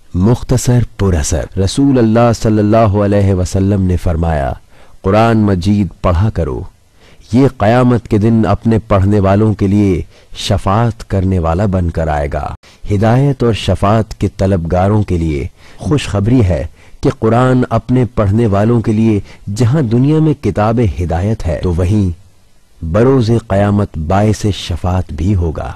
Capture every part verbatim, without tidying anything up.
مختصر پر اثر۔ رسول اللہ صلی اللہ علیہ وسلم نے فرمایا، قرآن مجید پڑھا کرو، یہ قیامت کے دن اپنے پڑھنے والوں کے لیے شفاعت کرنے والا بن کر آئے گا۔ ہدایت اور شفاعت کے طلبگاروں کے لیے خوشخبری ہے کہ قرآن اپنے پڑھنے والوں کے لیے جہاں دنیا میں کتاب ہدایت ہے تو وہیں بروز قیامت باعث شفاعت بھی ہوگا۔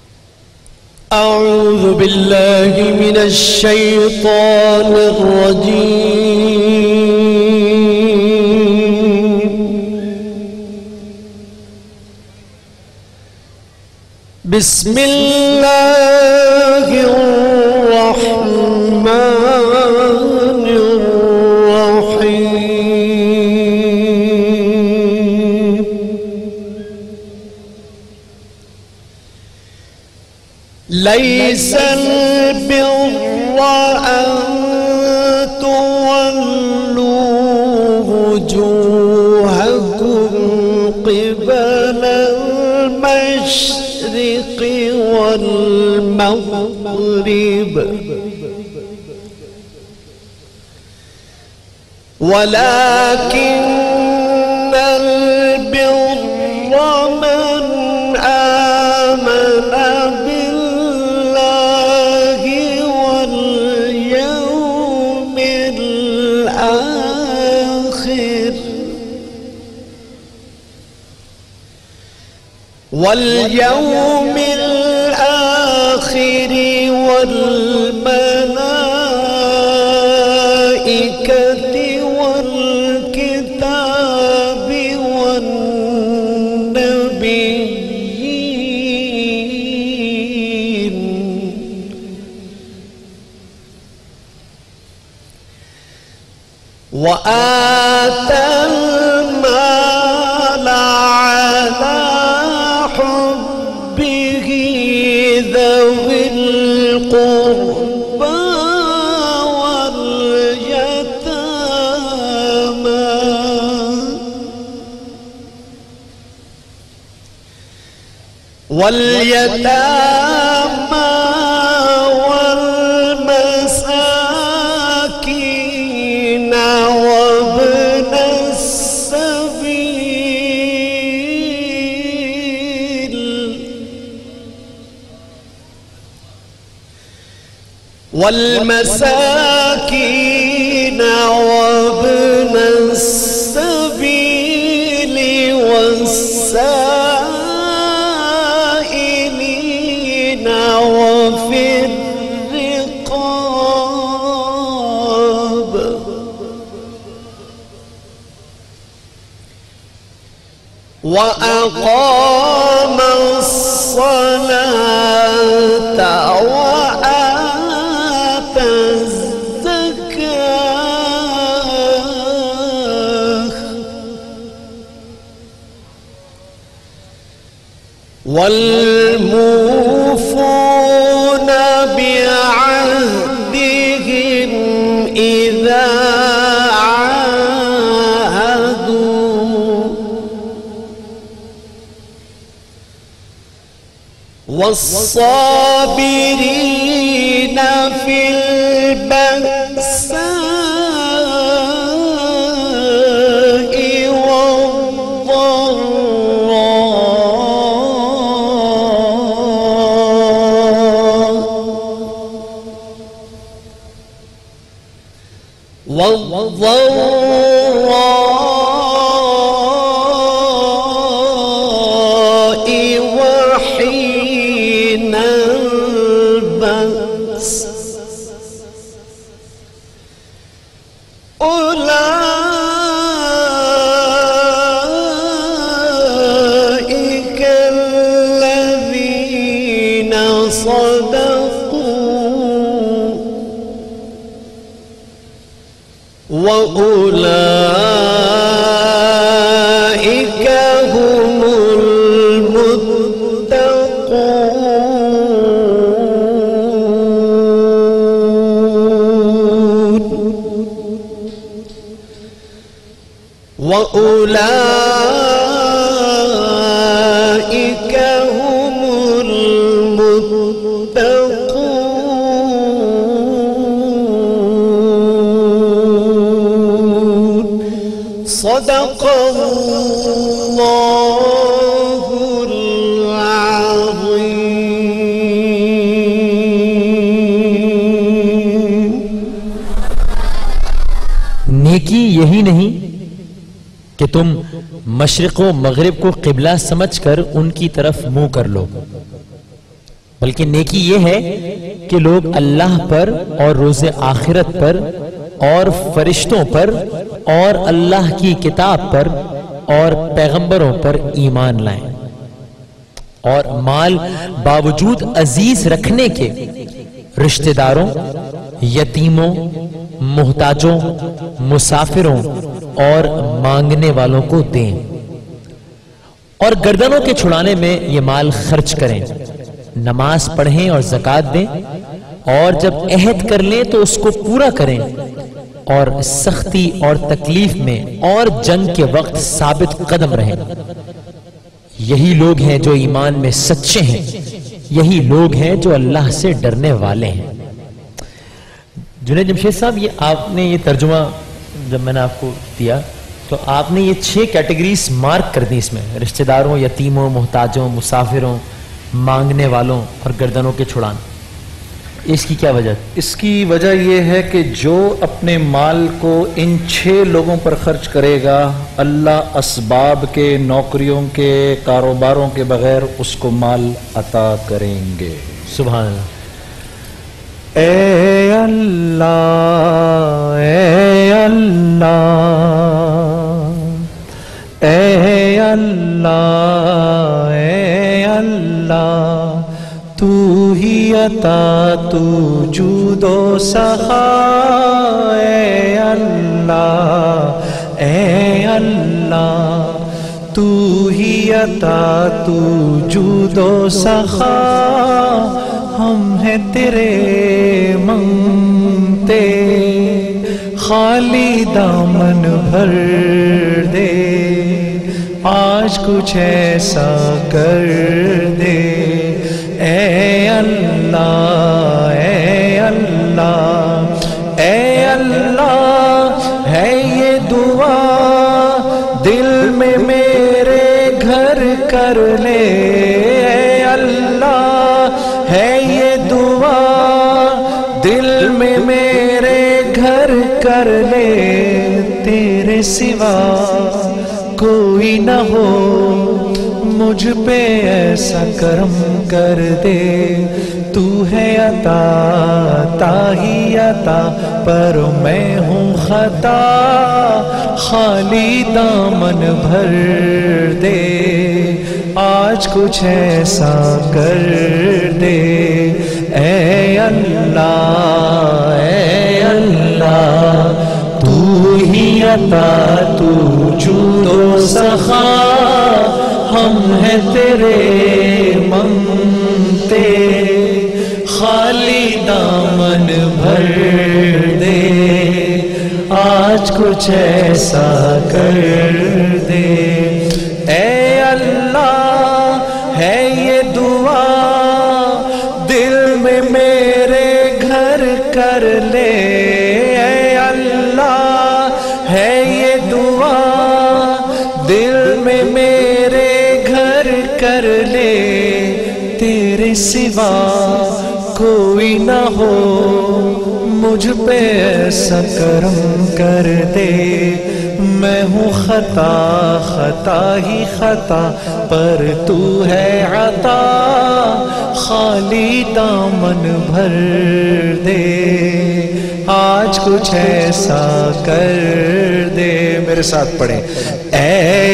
اعوذ باللہ من الشیطان الرجیم، بسم اللہ الرحمن الرحیم۔ لیس البر ان تولوا وجوہکم قبل المشرق والمغرب ولكن البر من آمن بالله واليوم الآخر واليوم الآخر والملائكة والكتاب والنبيين وآتى المال على حبه ذوي القربى واليتامى واليتامى والمساكين وابن السبيل والمساكين وابن السبيل والسائلين وفي الرقاب وأقام الصلاة وآتى الزكاة والموفون بعهدهم إذا عاهدوا والصابرين في البأساء والضراء وحين البأس أولئك الذين صدقوا وأولئك هم المتقون وأولئك هم المتقون صدق الله العظيم. نیکی یہی نہیں کہ تم مشرق و مغرب کو قبلہ سمجھ کر ان کی طرف منہ کر لو، بلکہ نیکی یہ ہے کہ لوگ اللہ پر اور روز آخرت پر اور فرشتوں پر اور اللہ کی کتاب پر اور پیغمبروں پر ایمان لائیں، اور مال باوجود عزیز رکھنے کے رشتہ داروں، یتیموں، محتاجوں، مسافروں اور مانگنے والوں کو دیں، اور گردنوں کے چھڑانے میں یہ مال خرچ کریں، نماز پڑھیں اور زکوٰۃ دیں، اور جب عہد کر لیں تو اس کو پورا کریں، اور سختی اور تکلیف میں اور جنگ کے وقت ثابت قدم رہیں۔ یہی لوگ ہیں جو ایمان میں سچے ہیں، یہی لوگ ہیں جو اللہ سے ڈرنے والے ہیں۔ جنید جمشید صاحب، یہ آپ نے یہ ترجمہ جب میں نے آپ کو دیا تو آپ نے یہ چھ کیٹیگریز مارک کر دی، اس میں رشتہ داروں، یتیموں، محتاجوں، مسافروں، مانگنے والوں اور گردنوں کے چھڑان۔ اس کی کیا وجہ؟ اس کی وجہ یہ ہے کہ جو اپنے مال کو ان چھ لوگوں پر خرچ کرے گا، اللہ اسباب کے، نوکریوں کے، کاروباروں کے بغیر اس کو مال عطا کریں گے۔ سبحان اللہ۔ اے اللہ، اے اللہ، اے اللہ، اے اللہ، تو ہی عطا، تو جود و سخا، اے اللہ، اے اللہ، تو ہی عطا، تو جود و سخا، ہم ہیں تیرے منگتے، خالی دامن بھر دے، آج کچھ ایسا کر دے، اے اللہ، اے اللہ، اے اللہ، ہے یہ دعا دل میں میرے گھر کر لے، اے اللہ، ہے یہ دعا دل میں میرے گھر کر لے، تیرے سوا کوئی نہ ہو، مجھ پہ ایسا کرم کر دے، تو ہے عطا، عطا ہی عطا، پر میں ہوں خطا، خالی دامن بھر دے، آج کچھ ایسا کر دے، اے اللہ، اے اللہ، تو ہی عطا، تو جود و سخا، ہم ہیں تیرے منگتے، خالی دامن بھر دے، آج کچھ ایسا کر دے، اے اللہ، ہے یہ دعا دل میں میرے گھر کر لے، اے اللہ، ہے یہ دعا دل میں میرے گھر کر لے، تیرے سوا کوئی نہ ہو، مجھ پہ ایسا کرم کر دے، میں ہوں خطا، خطا ہی خطا، پر تو ہے عطا، خالی دامن بھر دے، آج کچھ ایسا کر دے، میرے ساتھ پڑھیں، اے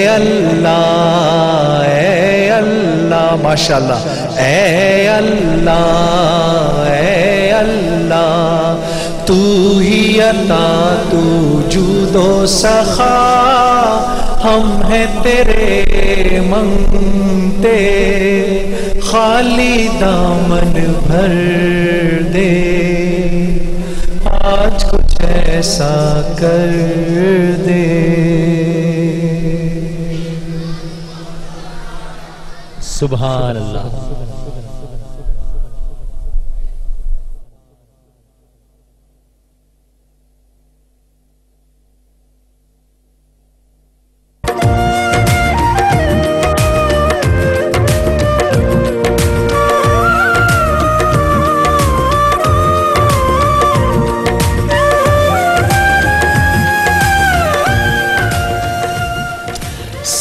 اللہ، اے اللہ، ماشاءاللہ، اے اللہ، اے اللہ، تو ہی عطا، تو جود و سخا، ہم ہیں تیرے منگتے، خالی دامن بھر دے، آج کچھ ایسا کر دے۔ سبحان اللہ۔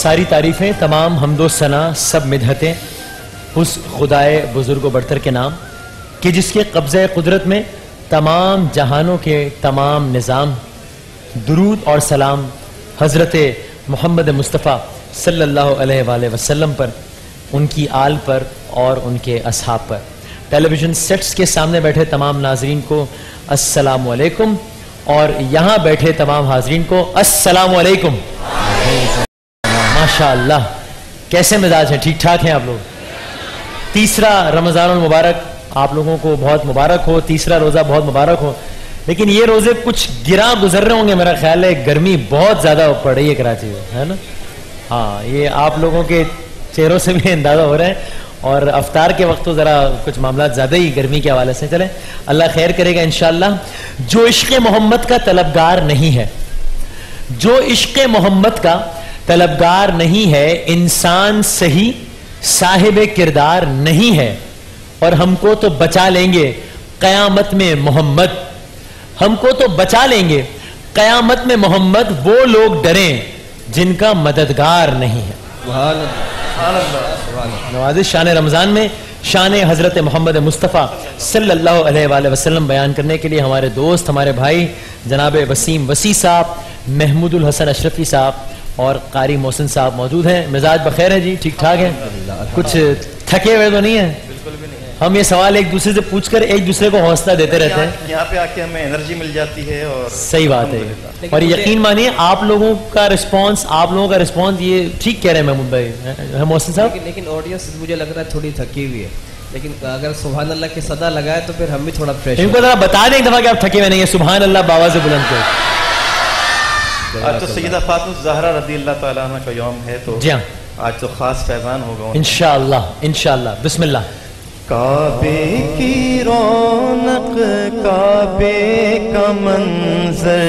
सारी तारीफ़ें, तमाम हम्द व सना, सब मिदहतें उस खुदाए बुजुर्ग व बरतर के नाम कि जिसके कब्ज़े कुदरत में तमाम जहानों के तमाम निज़ाम। दुरूद और सलाम हज़रत मोहम्मद मुस्तफ़ा सल्लल्लाहु अलैहि वसल्लम पर, उनकी आल पर और उनके असहाब पर। टेलीविज़न सेट्स के सामने बैठे तमाम नाजरीन को अस्सलामु अलैकुम और यहाँ बैठे तमाम हाजरीन को अस्सलामु अलैकुम। माशाअल्लाह, कैसे मिजाज हैं? ठीक ठाक हैं आप लोग? तीसरा रमज़ानुल मुबारक आप लोगों को बहुत मुबारक हो, तीसरा रोज़ा बहुत मुबारक हो। लेकिन ये रोज़े कुछ गिरा गुजर रहे होंगे, मेरा ख्याल है गर्मी बहुत ज़्यादा पड़ रही है कराची में, है ना? हाँ, ये आप लोगों के चेहरों से भी अंदाज़ा हो रहा है। और अफ्तार के वक्त तो ज़रा कुछ मामला ज़्यादा ही गर्मी के हवाले से। चलें, अल्लाह खैर करेगा इंशाअल्लाह। जो इश्क़ मोहम्मद का तलबगार नहीं है, जो इश्क़ मोहम्मद का तलबगार नहीं है, इंसान सही साहिब किरदार नहीं है। और हमको तो बचा लेंगे क़यामत में मोहम्मद, हमको तो बचा लेंगे क़यामत में मोहम्मद वो लोग डरें जिनका मददगार नहीं है। नवाज़िश शान रमज़ान में शान हज़रत मोहम्मद मुस्तफ़ा सल्लल्लाहु अलैहि वसल्लम बयान करने के लिए हमारे दोस्त, हमारे भाई जनाब वसीम वसी साहब, महमूदुल हसन अशरफी साहब और कारी मोहसिन साहब मौजूद हैं। मिजाज बखैर है जी? ठीक ठाक है? कुछ थके हुए तो नहीं है? हम ये सवाल एक दूसरे से पूछकर एक दूसरे को हौसला देते रहते हैं। यहाँ पे आके हमें एनर्जी मिल जाती है। और सही बात है। और यकीन मानिए आप लोगों का रिस्पांस, आप लोगों का रिस्पांस, ये ठीक कह रहे हैं महमूद भाई, मोहसिन साहब। लेकिन, लेकिन ऑडियंस मुझे लग रहा है थोड़ी थकी हुई है। लेकिन अगर सुभान अल्लाह की सदा लगाए तो फिर हम भी थोड़ा फ्रेश। इनको जरा बता दें एक दफा कि आप थके हुए नहीं है। सुभान अल्लाह बाबा से बुलंद कर। आज तो सैयदा फातिमा ज़हरा रज़ियल्लाहु तआला अन्हा का यौम है, तो जी हाँ, आज तो खास फैजान होगा इंशाअल्लाह इंशाअल्लाह। बिस्मिल्लाह। काबे की रौनक, काबे का मंजर,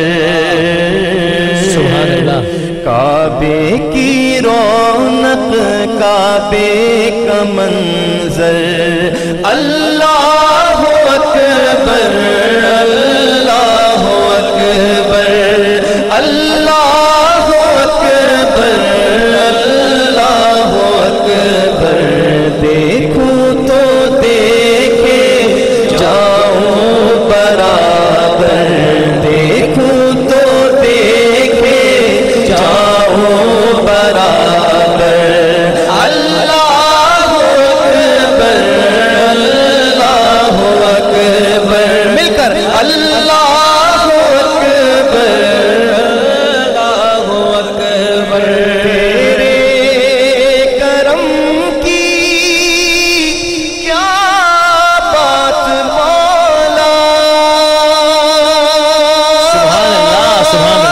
सुभान अल्लाह। काबे की रौनक, काबे का मंजर, अल्लाह अकबर, अल्लाह अकबर, अल्लाह अकबर, अल्लाह अकबर। देखो तो देखे जाऊं बराबर, देखो तो देखे जाऊं बराबर, अल्लाह अकबर, अल्लाह अकबर, मिलकर अल्लाह अकबर, अल्लाह अकबर। तेरे करम की क्या बात मौला, सुभान अल्लाह, सुभान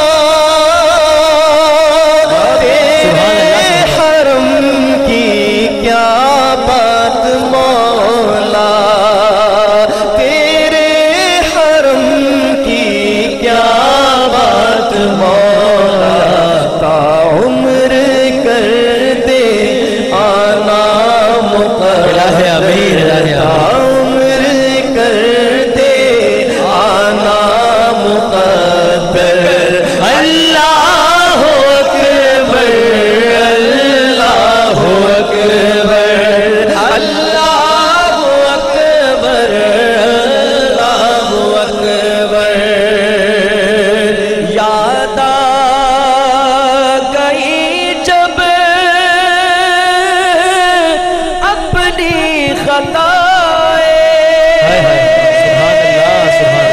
अल्लाह। तेरे हरम की क्या बात मौला, तेरे हरम की क्या बात मौला। ताउम्र कर दे आना इलाहे अमीर, इलाहे अमीर। ताउम्र कर दे आना मुक़द्दर, अल्लाह अकबर, अल्लाह अकबर, अल्लाह अकबर, अल्लाह अकबर। याद आ गई जब अपनी खताएं, सुभान अल्लाह, सुभान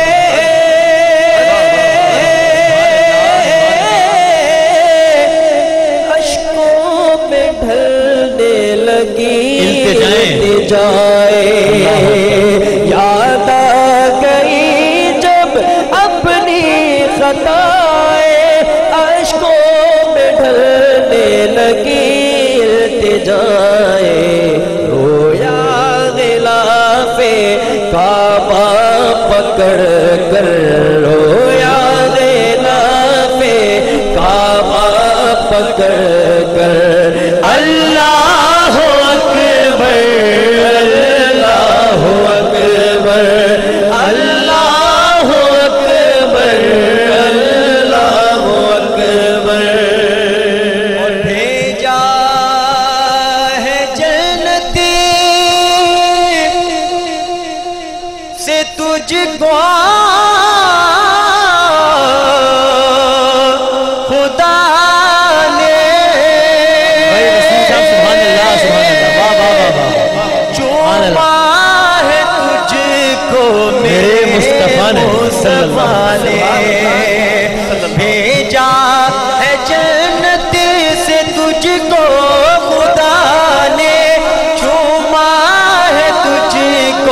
अश्कों में ढलने लगी इल्तिजाएं। इल्तिजाएं। याद आ गई जब अपनी खताएं, अश्कों में ढलने लगी इल्तिजाएं। रोया गिलाफे काबा पकड़ कर, रोया गिलाफे काबा पकड़ कर, अल्लाह अकबर, अल्लाह अकबर, अल्लाह अकबर, अल्लाह अकबर।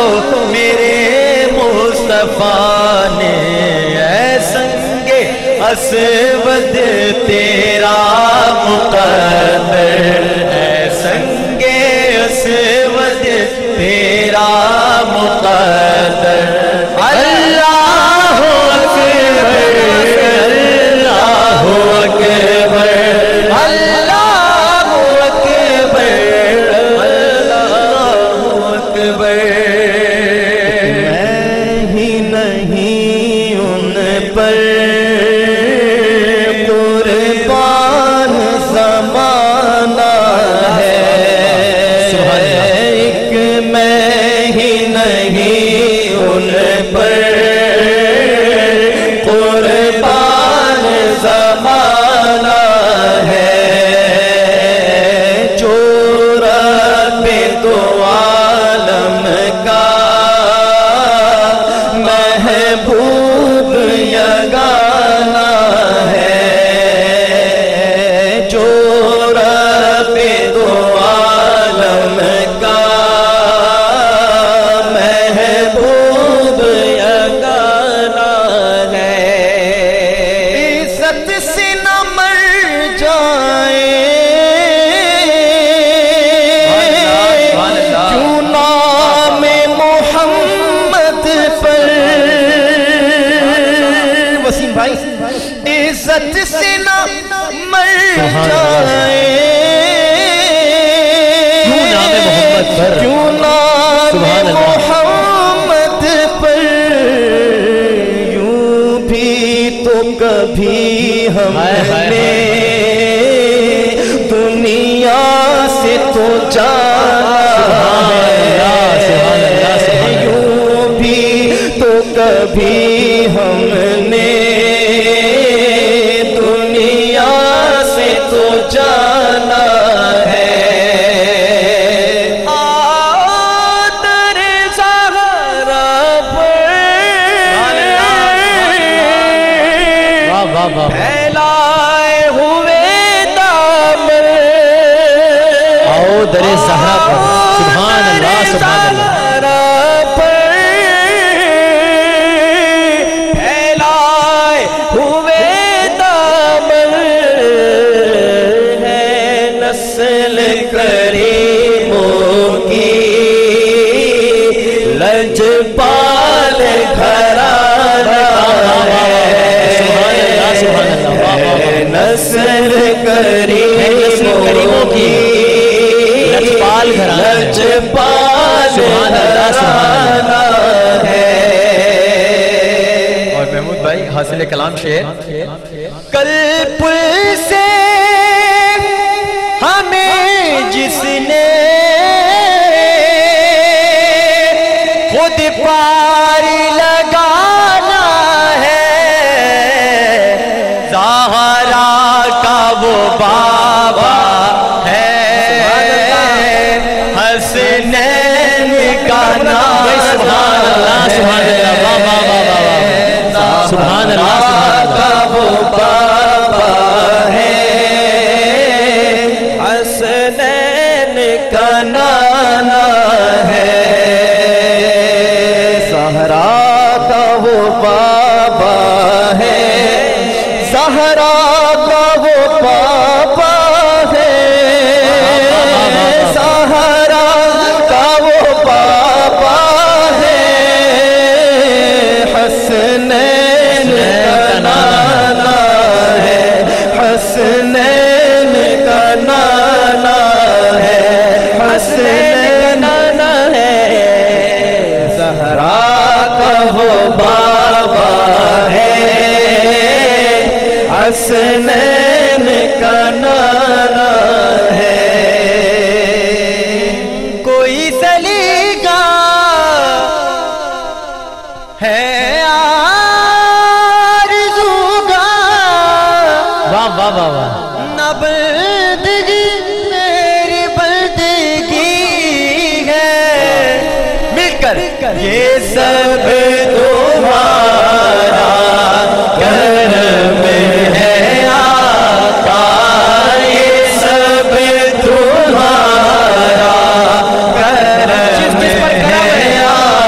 میرے مصطفیٰ نے اے سنگ اسود تیرا مقدر اے سنگ اسود تیرا مقدر اللہ اکبر اللہ اکبر اللہ اکبر اللہ اکبر میں ہی نہیں ان پر قربان زمانہ ہے ایک میں ہی نہیں ان پر قربان زمانہ ہے جو رب تو عالم کا محبوب یگانہ ہے جو رب تو عالم کا محبوب یگانہ ہے عزت سے نہ مر جائے کیوں نام محمد پر وسیم بھائی عزت سے نہ مر جائے کیوں نام محمد پر یوں بھی تو کبھی ہم نے دنیا سے تو جانا ہے یوں بھی تو کبھی ہم نے دنیا سے تو جانا ہے آدر زہرا پر پھیلائے ہوئے دامن آؤ در زہرا پر سبحان اللہ سبحان اللہ پھیلائے ہوئے دامن ہے نسل کریموں کی لجپال گھرانہ ہے نسل کریموں کی لجپال لجپال گھرانہ ہے اور محمود بھائی حاصل کلام شعر کل پل سے ہمیں جس نے خود پار لگانا ہے زہرا کا وہ بابا ہے حسنین کا نام سبحان اللہ سبحان اللہ سبحان اللہ کا وہ بابا ہے حسنین کا نانا ہے زہرا کا وہ بابا ہے زہرا کا وہ بابا ہے زہرا کا وہ بابا ہے حسنین کا نانا ہے حسنین کا نانا ہے حسنین کا نانا ہے زہرا کا وہ بابا ہے حسنین کا نانا ہے کوئی سلیقہ ہے آرزوگا واہ واہ واہ واہ نہ بندگی میری بندگی ہے مل کر یہ سب تمہارا کرم ہے آقا یہ سب تمہارا کرم ہے آقا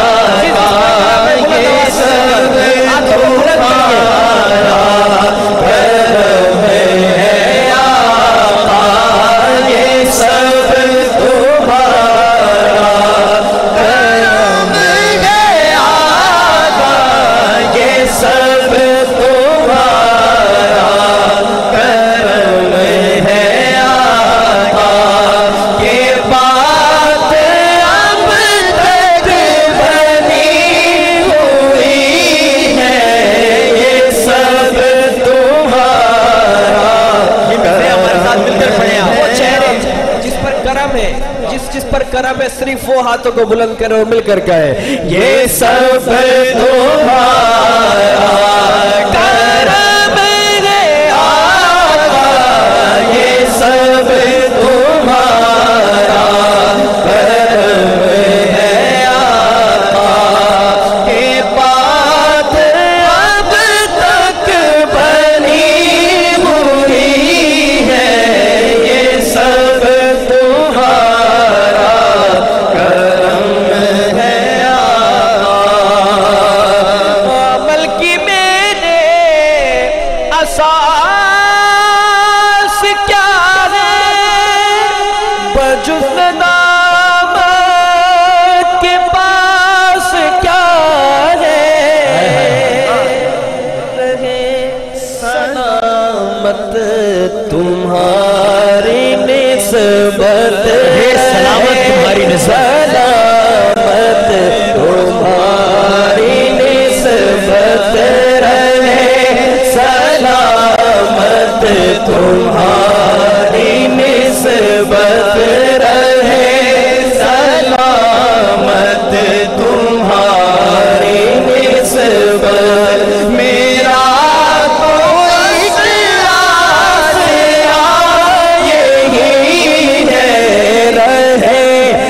वो हाथों को बुलंद करें और मिलकर कहे ये सब तुम्हारा करम है आका, ये सब तुम्हारा करम है आका, के बात अब तक बनी हुई है, ये सब तुम्हारा करम है आका। बल्कि मेरे असास क्या है बजुज़ नामत के पास क्या है, रहे सलामत तुम्हारी निस्बत, सलामत तुम्हारी सलामत तुम्हारी निस्बत, रहे सलामत तुम्हारी निस्बत, रहे सलामत तुम्हारी निस्बत। मेरा तो इस आसिया यही है, रहे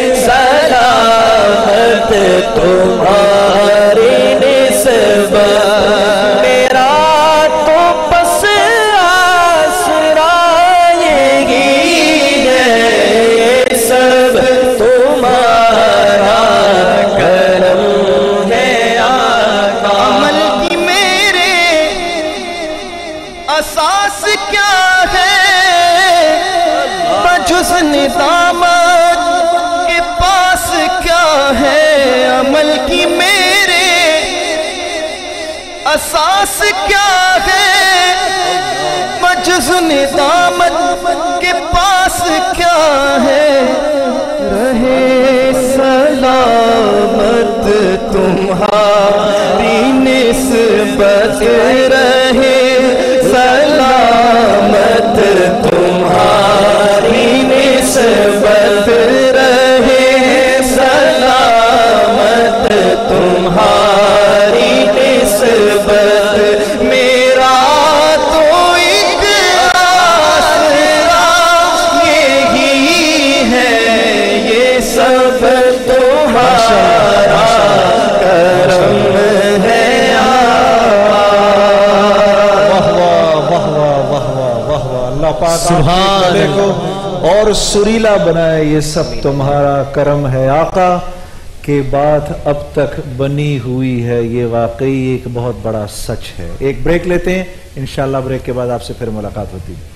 सलामत तुम्हारी निस्बत। मेरा तो बस आसरा यही है, ये सब तुम्हारा करम है आका। अमल की मेरे असास क्या है बजुज़ निज़ामत के पास क्या है, अमल की मेरे असास क्या है बजुज़ निज़ामत के पास क्या है, रहे सलामत तुम्हारी निस्बत, रहे सलामत तुम्हारी निस्बत, रहे सलामत तुम्हारी निस्बत। मेरा तो एक आसरा यही है, ये सब तुम्हारा करम है आका। वाह वाह वाह वाह वाह वाह वाह वाह। अल्लाह पाक आपके सुभान गले को और सुरीला बनाए, ये सब तुम्हारा करम है आका, के बात अब तक बनी हुई है, ये वाकई एक बहुत बड़ा सच है। एक ब्रेक लेते हैं, इंशाल्लाह ब्रेक के बाद आपसे फिर मुलाकात होती है।